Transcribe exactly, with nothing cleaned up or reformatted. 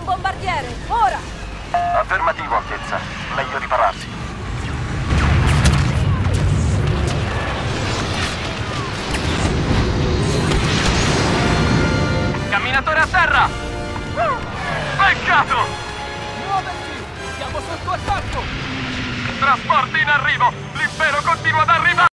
bombardiere, ora! Affermativo, Altezza. Meglio ripararsi. Camminatore a terra! Peccato! Muoversi! Siamo sotto attacco! Trasporti in arrivo! L'impero continua ad arrivare!